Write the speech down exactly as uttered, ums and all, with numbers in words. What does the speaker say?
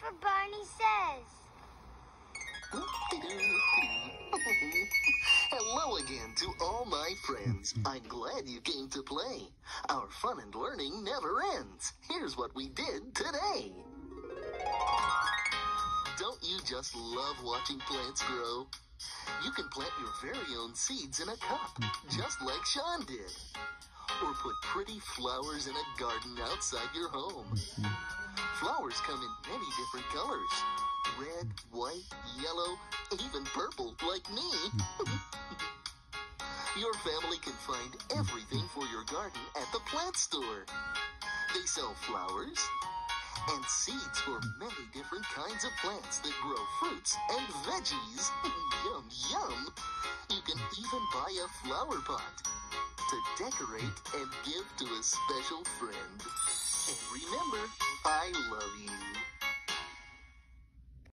whatever Barney says. Hello again to all my friends. I'm glad you came to play. Our fun and learning never ends. Here's what we did today. Don't you just love watching plants grow? You can plant your very own seeds in a cup, just like Shawn did. Or put pretty flowers in a garden outside your home. Flowers come in many different colors. Red, white, yellow, even purple, like me. Your family can find everything for your garden at the plant store. They sell flowers and seeds for many different kinds of plants that grow fruits and veggies. Yum, yum. You can even buy a flower pot to decorate and give to a special friend. And remember, I love you.